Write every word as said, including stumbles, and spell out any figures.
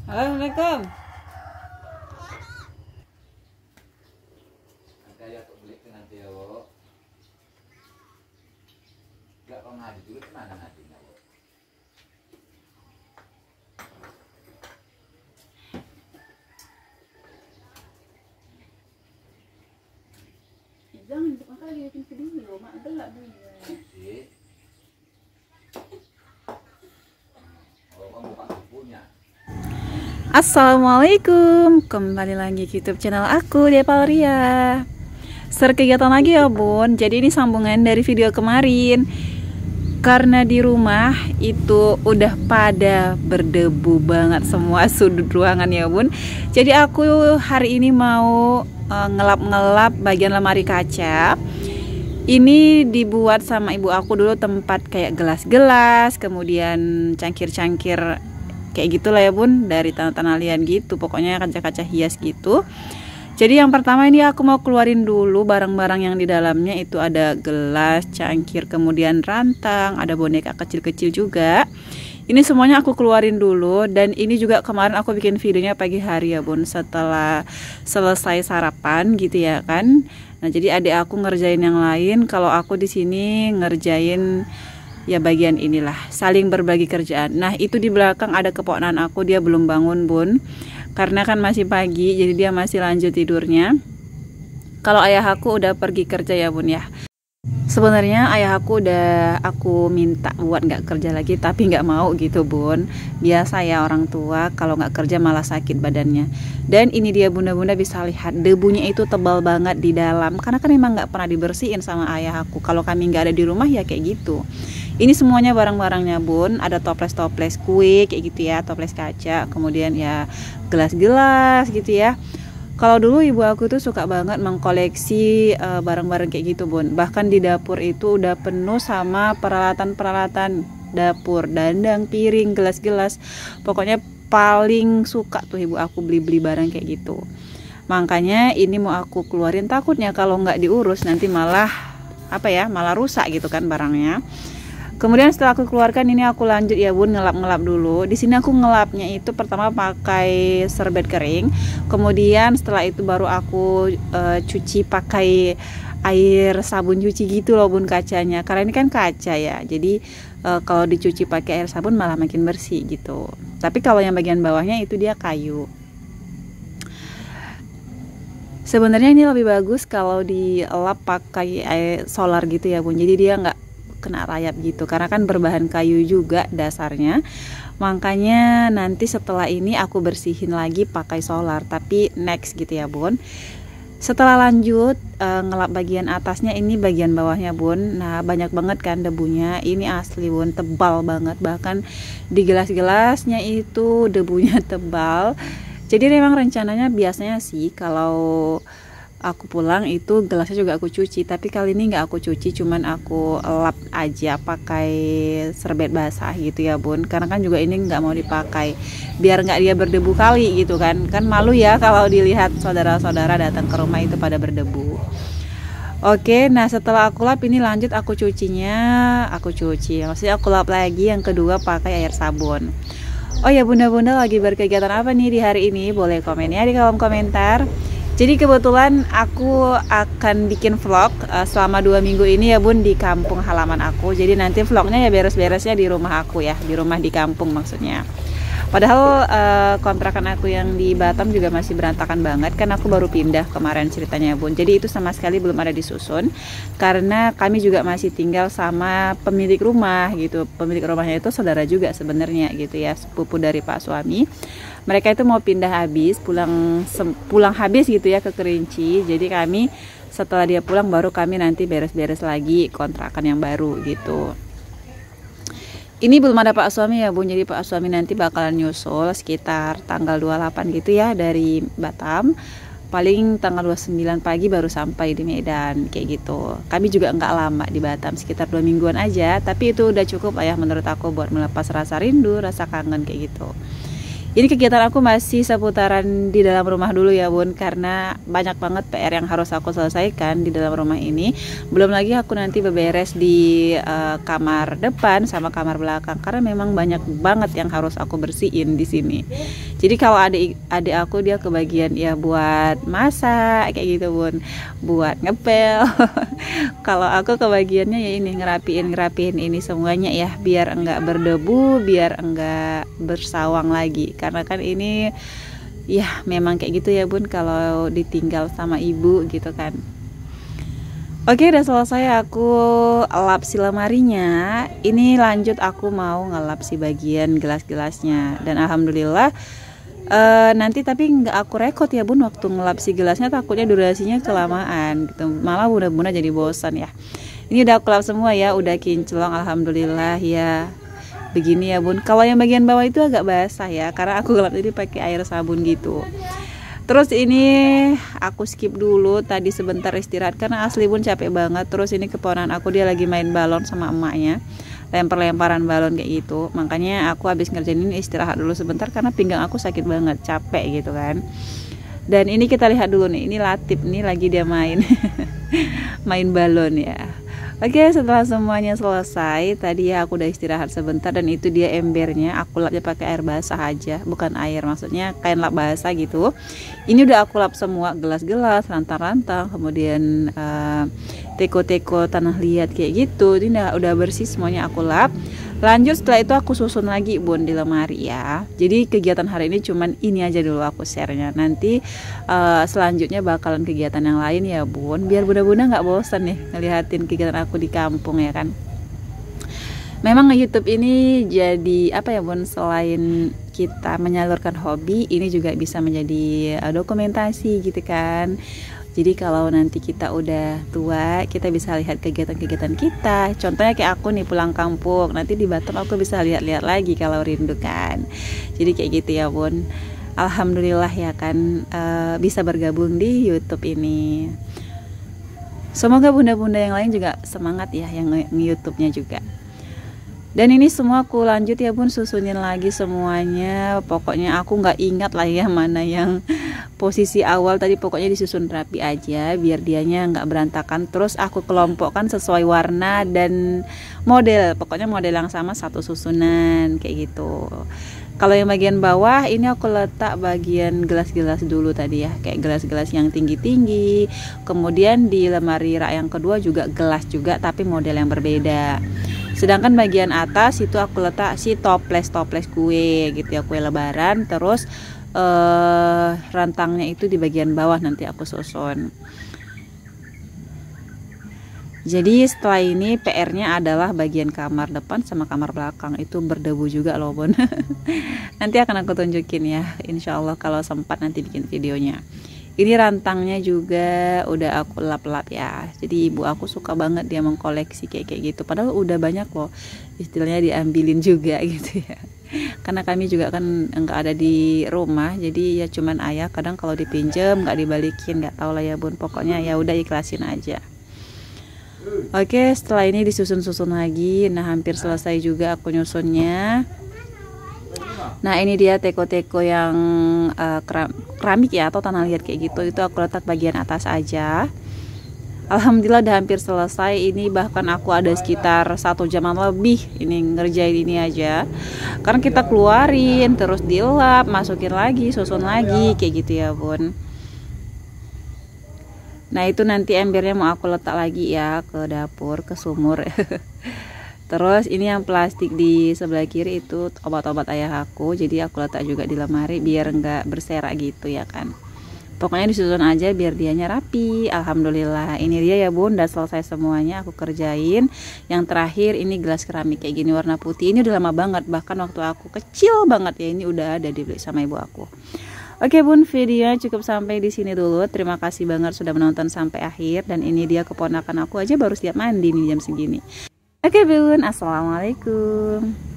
Assalamualaikum. Nanti aku beli nanti ya, Wo. Enggak kau ngadi dulu kemana ngadinya, Wo? Jangan untuk makan lagi bikin video, mak gelap dulu. Si. Oh, kamu buka bukunya. Assalamualaikum, kembali lagi ke YouTube channel aku, Depa Ria. Ser kegiatan lagi ya bun. Jadi ini sambungan dari video kemarin. Karena di rumah itu udah pada berdebu banget semua sudut ruangan ya bun. Jadi aku hari ini mau uh, ngelap-ngelap bagian lemari kaca. Ini dibuat sama ibu aku dulu tempat kayak gelas-gelas, kemudian cangkir-cangkir kayak gitulah ya bun, dari tanah-tanah liat gitu, pokoknya kaca-kaca hias gitu. Jadi yang pertama ini aku mau keluarin dulu barang-barang yang di dalamnya. Itu ada gelas, cangkir, kemudian rantang, ada boneka kecil-kecil juga. Ini semuanya aku keluarin dulu. Dan ini juga kemarin aku bikin videonya pagi hari ya bun, setelah selesai sarapan gitu ya kan. Nah jadi adik aku ngerjain yang lain, kalau aku di sini ngerjain ya bagian inilah, saling berbagi kerjaan. Nah itu di belakang ada keponakan aku, dia belum bangun bun, karena kan masih pagi, jadi dia masih lanjut tidurnya. Kalau ayah aku udah pergi kerja ya bun ya. Sebenarnya ayah aku udah aku minta buat nggak kerja lagi, tapi nggak mau gitu bun. Biasa ya orang tua kalau nggak kerja malah sakit badannya. Dan ini dia bunda-bunda bisa lihat debunya itu tebal banget di dalam, karena kan emang nggak pernah dibersihin sama ayah aku. Kalau kami nggak ada di rumah ya kayak gitu. Ini semuanya barang-barangnya bun, ada toples-toples kue kayak gitu ya, toples kaca, kemudian ya gelas-gelas gitu ya. Kalau dulu ibu aku tuh suka banget mengkoleksi barang-barang uh, kayak gitu bun. Bahkan di dapur itu udah penuh sama peralatan-peralatan dapur, dandang, piring, gelas-gelas. Pokoknya paling suka tuh ibu aku beli-beli barang kayak gitu. Makanya ini mau aku keluarin, takutnya kalau nggak diurus nanti malah apa ya, malah rusak gitu kan barangnya. Kemudian setelah aku keluarkan ini aku lanjut ya bun, ngelap-ngelap dulu. Di sini aku ngelapnya itu pertama pakai serbet kering, kemudian setelah itu baru aku e, cuci pakai air sabun cuci gitu loh bun kacanya. Karena ini kan kaca ya, jadi e, kalau dicuci pakai air sabun malah makin bersih gitu. Tapi kalau yang bagian bawahnya itu dia kayu. Sebenarnya ini lebih bagus kalau dilap pakai air solar gitu ya bun. Jadi dia nggak kena rayap gitu, karena kan berbahan kayu juga dasarnya. Makanya nanti setelah ini aku bersihin lagi pakai solar, tapi next gitu ya bun. Setelah lanjut e, ngelap bagian atasnya, ini bagian bawahnya bun. Nah banyak banget kan debunya, ini asli bun, tebal banget. Bahkan di gelas-gelasnya itu debunya tebal. Jadi memang rencananya biasanya sih kalau aku pulang itu gelasnya juga aku cuci, tapi kali ini nggak aku cuci, cuman aku lap aja pakai serbet basah gitu ya bun, karena kan juga ini nggak mau dipakai biar nggak dia berdebu kali gitu kan. Kan malu ya kalau dilihat saudara-saudara datang ke rumah itu pada berdebu. Oke, nah setelah aku lap ini lanjut aku cucinya, aku cuci maksudnya aku lap lagi yang kedua pakai air sabun. Oh ya bunda-bunda lagi berkegiatan apa nih di hari ini, boleh komen ya di kolom komentar. Jadi kebetulan aku akan bikin vlog uh, selama dua minggu ini ya bun, di kampung halaman aku. Jadi nanti vlognya ya beres-beresnya di rumah aku ya, di rumah di kampung maksudnya. Padahal uh, kontrakan aku yang di Batam juga masih berantakan banget, kan aku baru pindah kemarin ceritanya bun. Jadi itu sama sekali belum ada disusun, karena kami juga masih tinggal sama pemilik rumah gitu. Pemilik rumahnya itu saudara juga sebenarnya gitu ya, sepupu dari pak suami. Mereka itu mau pindah habis, pulang pulang habis gitu ya ke Kerinci. Jadi kami setelah dia pulang baru kami nanti beres-beres lagi kontrakan yang baru gitu. Ini belum ada pak suami ya bun, jadi pak suami nanti bakalan nyusul sekitar tanggal dua puluh delapan gitu ya dari Batam. Paling tanggal dua puluh sembilan pagi baru sampai di Medan kayak gitu. Kami juga nggak lama di Batam, sekitar dua mingguan aja. Tapi itu udah cukup lah ya menurut aku buat melepas rasa rindu, rasa kangen kayak gitu. Ini kegiatan aku masih seputaran di dalam rumah dulu ya bun, karena banyak banget P R yang harus aku selesaikan di dalam rumah ini. Belum lagi aku nanti beberes di uh, kamar depan sama kamar belakang, karena memang banyak banget yang harus aku bersihin di sini. Jadi kalau adik adik aku dia kebagian ya buat masak kayak gitu bun, buat ngepel. Kalau aku kebagiannya ya ini ngerapiin ngerapiin ini semuanya ya, biar enggak berdebu, biar enggak bersawang lagi. Karena kan ini ya memang kayak gitu ya bun, kalau ditinggal sama ibu gitu kan. Oke, udah selesai aku lap si lemarinya. Ini lanjut aku mau ngelap si bagian gelas-gelasnya. Dan alhamdulillah uh, nanti tapi nggak aku rekod ya bun waktu ngelap si gelasnya, takutnya durasinya kelamaan gitu. Malah bunda-bunda jadi bosan ya. Ini udah aku lap semua ya, udah kinclong alhamdulillah ya. Begini ya bun. Kalau yang bagian bawah itu agak basah ya, karena aku ngelap ini pakai air sabun gitu. Terus ini aku skip dulu tadi sebentar istirahat karena asli bun capek banget. Terus ini keponakan aku dia lagi main balon sama emaknya, lempar-lemparan balon kayak gitu. Makanya aku habis ngerjain ini istirahat dulu sebentar karena pinggang aku sakit banget, capek gitu kan. Dan ini kita lihat dulu nih, ini Latif nih lagi dia main main balon ya. Oke, setelah semuanya selesai, tadi ya aku udah istirahat sebentar dan itu dia embernya, aku lapnya pakai air basah aja, bukan air, maksudnya kain lap basah gitu. Ini udah aku lap semua, gelas-gelas, rantang-rantang, kemudian uh, teko-teko tanah liat kayak gitu. Ini udah, udah bersih semuanya aku lap. Lanjut setelah itu aku susun lagi bun di lemari ya. Jadi kegiatan hari ini cuman ini aja dulu aku share-nya. Nanti uh, selanjutnya bakalan kegiatan yang lain ya bun, biar bunda-bunda nggak bosan nih ngeliatin kegiatan aku di kampung ya kan. Memang YouTube ini jadi apa ya bun, selain kita menyalurkan hobi, ini juga bisa menjadi uh, dokumentasi gitu kan. Jadi kalau nanti kita udah tua, kita bisa lihat kegiatan-kegiatan kita. Contohnya kayak aku nih pulang kampung, nanti di Batam aku bisa lihat-lihat lagi kalau rindu kan. Jadi kayak gitu ya bun. Alhamdulillah ya kan, uh, bisa bergabung di YouTube ini. Semoga bunda-bunda yang lain juga semangat ya yang nge-YouTube-nya juga. Dan ini semua aku lanjut ya bun, susunin lagi semuanya. Pokoknya aku nggak ingat lah ya mana yang posisi awal tadi, pokoknya disusun rapi aja biar dianya nggak berantakan. Terus aku kelompokkan sesuai warna dan model, pokoknya model yang sama satu susunan kayak gitu. Kalau yang bagian bawah ini aku letak bagian gelas-gelas dulu tadi ya, kayak gelas-gelas yang tinggi-tinggi. Kemudian di lemari rak yang kedua juga gelas juga tapi model yang berbeda. Sedangkan bagian atas itu aku letak si toples-toples kue gitu ya, kue lebaran. Terus eh, rantangnya itu di bagian bawah nanti aku susun. Jadi setelah ini P R-nya adalah bagian kamar depan sama kamar belakang, itu berdebu juga loh bun. Nanti akan aku tunjukin ya, insya Allah kalau sempat nanti bikin videonya. Ini rantangnya juga udah aku lap-lap ya. Jadi ibu aku suka banget dia mengkoleksi kayak kayak gitu. Padahal udah banyak loh, istilahnya diambilin juga gitu ya. Karena kami juga kan enggak ada di rumah, jadi ya cuman ayah kadang kalau dipinjem nggak dibalikin, nggak tahu lah ya bun. Pokoknya ya udah ikhlasin aja. Oke, setelah ini disusun-susun lagi. Nah hampir selesai juga aku nyusunnya. Nah ini dia teko-teko yang uh, keramik ya atau tanah liat kayak gitu, itu aku letak bagian atas aja. Alhamdulillah udah hampir selesai. Ini bahkan aku ada sekitar satu jaman lebih ini ngerjain ini aja, karena kita keluarin terus dilap, masukin lagi, susun lagi kayak gitu ya bun. Nah itu nanti embernya mau aku letak lagi ya ke dapur, ke sumur. Terus ini yang plastik di sebelah kiri itu obat-obat ayah aku, jadi aku letak juga di lemari biar nggak berserak gitu ya kan. Pokoknya disusun aja biar dianya rapi. Alhamdulillah ini dia ya bun, udah selesai semuanya aku kerjain. Yang terakhir ini gelas keramik kayak gini warna putih, ini udah lama banget, bahkan waktu aku kecil banget ya ini udah ada dibeli sama ibu aku. Oke bun, videonya cukup sampai di sini dulu. Terima kasih banget sudah menonton sampai akhir. Dan ini dia keponakan aku aja baru siap mandi nih jam segini. Oke bun, assalamualaikum.